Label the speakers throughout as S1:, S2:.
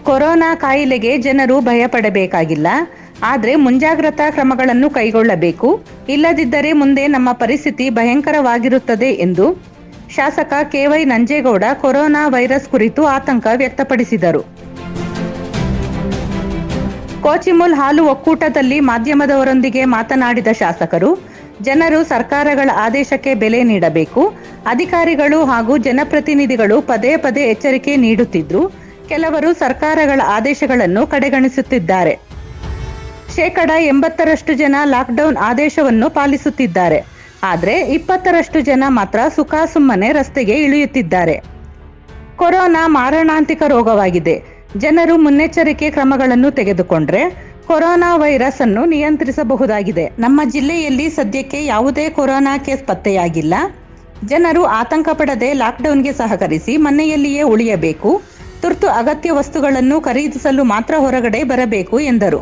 S1: Corona ಕಾಯಿಲೆಗೆ ಜನರು ಭಯಪಡಬೇಕಾಗಿಲ್ಲ. ಆದರೆ ಮುಂಜಾಗ್ರತಾ ಕ್ರಮಗಳನ್ನು ಕೈಗೊಳ್ಳಬೇಕು. ಇಲ್ಲದಿದ್ದರೆ ಮುಂದೆ ನಮ್ಮ ಪರಿಸ್ಥಿತಿ ಭಯಂಕರವಾಗಿರುತ್ತದೆ ಎಂದು ಶಾಸಕ ಕೆ.ವೈ. ನಂಜೇಗೌಡ ಕೊರೋನಾ ವೈರಸ್ ಕುರಿತು ಆತಂಕ ವ್ಯಕ್ತಪಡಿಸಿದರು. ಕೋಚಿಮುಲ್ ಹಾಲು ಒಕ್ಕೂಟದಲ್ಲಿ ಮಾಧ್ಯಮದವರೊಂದಿಗೆ ಮಾತನಾಡಿದ ಶಾಸಕರು, ಜನರು ಸರ್ಕಾರಗಳ ಆದೇಶಕ್ಕೆ ಬೆಲೆ ನೀಡಬೇಕು. ಅಧಿಕಾರಿಗಳು ಹಾಗೂ ಜನಪ್ರತಿನಿಧಿಗಳು ಪದೇ ಪದೇ ಎಚ್ಚರಿಕೆ ನೀಡುತ್ತಿದ್ರು. ಕೆಲವರು ಸರ್ಕಾರಗಳ ಆದೇಶಗಳನ್ನು ಕಡೆಗಣಿಸುತ್ತಿದ್ದಾರೆ. 80% ಜನ ಲಾಕ್ಡೌನ್ ಆದೇಶವನ್ನು ಪಾಲಿಸುತ್ತಿದ್ದಾರೆ. ಆದರೆ 20% ಜನ ಮಾತ್ರ ಸುಮ್ಮನೆ ರಸ್ತೆಗೆ ಇಳಿಯುತ್ತಿದ್ದಾರೆ. ಕೊರೋನಾ ಮಾರಣಾಂತಿಕ ರೋಗವಾಗಿದೆ. ಜನರು ಮುನ್ನೆಚ್ಚರಿಕೆ ಕ್ರಮಗಳನ್ನು ತೆಗೆದುಕೊಂಡ್ರೆ ಕೊರೋನಾ ವೈರಸ್ ಅನ್ನು ನಿಯಂತ್ರಿಸಬಹುದಾಗಿದೆ. ನಮ್ಮ ಜಿಲ್ಲೆಯಲ್ಲಿ ಸದ್ಯಕ್ಕೆ ಯಾವುದೇ ಕೊರೋನಾ ಕೇಸ್ ಪತ್ತೆಯಾಗಿಲ್ಲ. ಜನರು ಆತಂಕ ಪಡದೆ ಲಾಕ್ಡೌನ್ಗೆ ಸಹಕರಿಸಿ ಮನೆಯಲ್ಲಿಯೇ ಉಳಿಯಬೇಕು. ತುರ್ತು ಅಗತ್ಯ ವಸ್ತುಗಳನ್ನು ಖರೀದಿಸಲು ಮಾತ್ರ ಹೊರಗಡೆ ಬರಬೇಕು ಎಂದರು.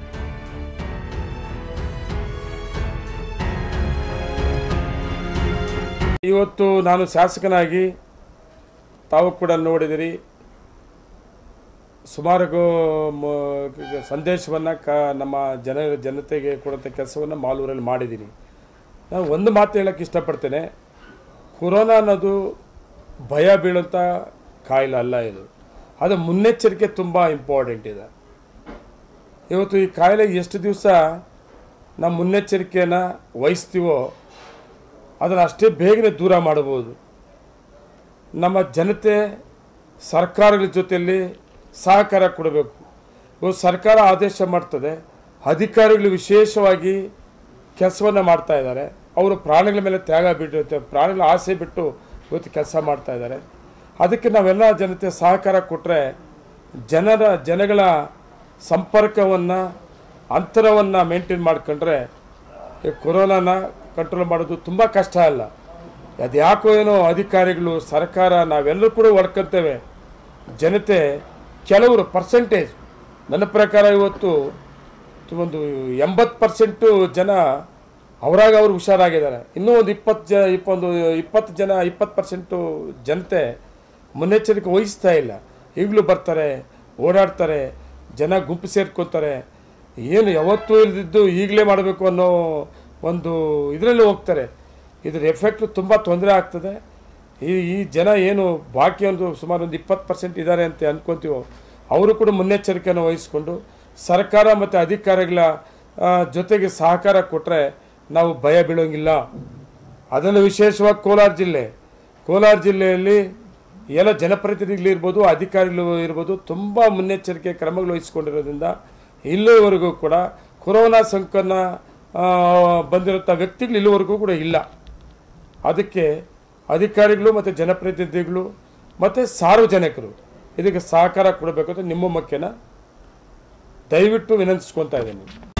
S2: ಇವತ್ತು ನಾನು ಶಾಸಕನಾಗಿ ತಾವು ಕೂಡ ನೋಡಿದಿರಿ, ಸುಮಾರು ಸಂದೇಶವನ್ನು ನಮ್ಮ ಜನತೆಗೆ ಕೊಡುವಂಥ ಕೆಲಸವನ್ನು ಮಾಲೂರಲ್ಲಿ ಮಾಡಿದ್ದೀನಿ. ನಾನು ಒಂದು ಮಾತು ಹೇಳೋಕ್ಕೆ ಇಷ್ಟಪಡ್ತೇನೆ, ಕೊರೋನಾ ಅನ್ನೋದು ಭಯ ಬೀಳುವಂಥ ಕಾಯಿಲೆ ಅಲ್ಲ. ಇದು ಅದು ಮುನ್ನೆಚ್ಚರಿಕೆ ತುಂಬ ಇಂಪಾರ್ಟೆಂಟ್ ಇದೆ. ಇವತ್ತು ಈ ಕಾಯಿಲೆ ಎಷ್ಟು ದಿವಸ ನಾವು ಮುನ್ನೆಚ್ಚರಿಕೆಯನ್ನು ವಹಿಸ್ತೀವೋ ಅದನ್ನು ಅಷ್ಟೇ ಬೇಗನೆ ದೂರ ಮಾಡಬಹುದು. ನಮ್ಮ ಜನತೆ ಸರ್ಕಾರಗಳ ಜೊತೆಯಲ್ಲಿ ಸಹಕಾರ ಕೊಡಬೇಕು. ಇವತ್ತು ಸರ್ಕಾರ ಆದೇಶ ಮಾಡ್ತದೆ, ಅಧಿಕಾರಿಗಳು ವಿಶೇಷವಾಗಿ ಕೆಲಸವನ್ನು ಮಾಡ್ತಾ ಇದ್ದಾರೆ. ಅವರು ಪ್ರಾಣಿಗಳ ಮೇಲೆ ತ್ಯಾಗ ಬಿಟ್ಟಿರುತ್ತೆ, ಪ್ರಾಣಿಗಳ ಆಸೆ ಬಿಟ್ಟು ಇವತ್ತು ಕೆಲಸ ಮಾಡ್ತಾ ಇದ್ದಾರೆ. ಅದಕ್ಕೆ ನಾವೆಲ್ಲ ಜನತೆ ಸಹಕಾರ ಕೊಟ್ಟರೆ ಜನಗಳ ಸಂಪರ್ಕವನ್ನು ಅಂತರವನ್ನು ಮೇಂಟೈನ್ ಮಾಡ್ಕೊಂಡ್ರೆ ಈ ಕೊರೋನಾನ ಕಂಟ್ರೋಲ್ ಮಾಡೋದು ತುಂಬ ಕಷ್ಟ ಅಲ್ಲ. ಅದು ಯಾಕೋ ಏನೋ ಅಧಿಕಾರಿಗಳು ಸರ್ಕಾರ ನಾವೆಲ್ಲರೂ ಕೂಡ ಹೊಡ್ಕೊತೇವೆ. ಜನತೆ ಕೆಲವರು ಪರ್ಸೆಂಟೇಜ್ ನನ್ನ ಪ್ರಕಾರ ಇವತ್ತು ಒಂದು 80% ಜನ ಅವರಾಗ ಅವರು ಹುಷಾರಾಗಿದ್ದಾರೆ. ಇನ್ನೂ ಒಂದು 20% ಜನತೆ ಮುನ್ನೆಚ್ಚರಿಕೆ ವಹಿಸ್ತಾ ಇಲ್ಲ. ಈಗಲೂ ಬರ್ತಾರೆ, ಓಡಾಡ್ತಾರೆ, ಜನ ಗುಂಪು ಸೇರ್ಕೊತಾರೆ. ಏನು ಯಾವತ್ತೂ ಇಲ್ದಿದ್ದು ಈಗಲೇ ಮಾಡಬೇಕು ಅನ್ನೋ ಒಂದು ಇದರಲ್ಲಿ ಹೋಗ್ತಾರೆ. ಇದರ ಎಫೆಕ್ಟ್ ತುಂಬ ತೊಂದರೆ ಆಗ್ತದೆ. ಈ ಜನ ಏನು ಬಾಕಿ ಸುಮಾರು ಒಂದು 20% ಇದ್ದಾರೆ ಅಂತ ಅಂದ್ಕೊತೀವೋ ಅವರು ಕೂಡ ಮುನ್ನೆಚ್ಚರಿಕೆಯನ್ನು ವಹಿಸ್ಕೊಂಡು ಸರ್ಕಾರ ಮತ್ತು ಅಧಿಕಾರಿಗಳ ಜೊತೆಗೆ ಸಹಕಾರ ಕೊಟ್ಟರೆ ನಾವು ಭಯ ಬೀಳೋಂಗಿಲ್ಲ. ಅದನ್ನು ವಿಶೇಷವಾಗಿ ಕೋಲಾರ ಜಿಲ್ಲೆಯಲ್ಲಿ ಎಲ್ಲ ಜನಪ್ರತಿನಿಧಿಗಳಿರ್ಬೋದು, ಅಧಿಕಾರಿಗಳು ಇರ್ಬೋದು, ತುಂಬ ಮುನ್ನೆಚ್ಚರಿಕೆ ಕ್ರಮಗಳು ವಹಿಸ್ಕೊಂಡಿರೋದ್ರಿಂದ ಇಲ್ಲಿವರೆಗೂ ಕೂಡ ಕೊರೋನಾ ಸೋಂಕನ್ನು ಬಂದಿರೋಂಥ ವ್ಯಕ್ತಿಗಳು ಇಲ್ಲಿವರೆಗೂ ಕೂಡ ಇಲ್ಲ. ಅದಕ್ಕೆ ಅಧಿಕಾರಿಗಳು ಮತ್ತು ಜನಪ್ರತಿನಿಧಿಗಳು ಮತ್ತು ಸಾರ್ವಜನಿಕರು ಇದಕ್ಕೆ ಸಹಕಾರ ಕೊಡಬೇಕು ಅಂತ ನಿಮ್ಮ ಮುಖ್ಯನ ದಯವಿಟ್ಟು ವಿನಂತಿಸ್ಕೊತಾ ಇದ್ದೀನಿ.